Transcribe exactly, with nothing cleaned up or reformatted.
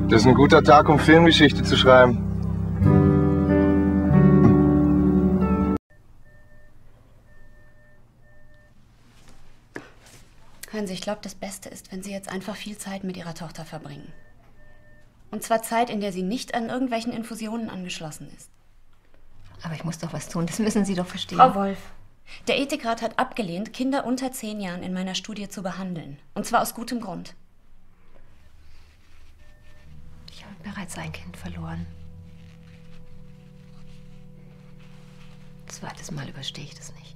Das ist ein guter Tag, um Filmgeschichte zu schreiben. Hören Sie, ich glaube, das Beste ist, wenn Sie jetzt einfach viel Zeit mit Ihrer Tochter verbringen. Und zwar Zeit, in der sie nicht an irgendwelchen Infusionen angeschlossen ist. Aber ich muss doch was tun, das müssen Sie doch verstehen. Frau Wolf, der Ethikrat hat abgelehnt, Kinder unter zehn Jahren in meiner Studie zu behandeln. Und zwar aus gutem Grund. Ich habe bereits ein Kind verloren. Zweites Mal überstehe ich das nicht.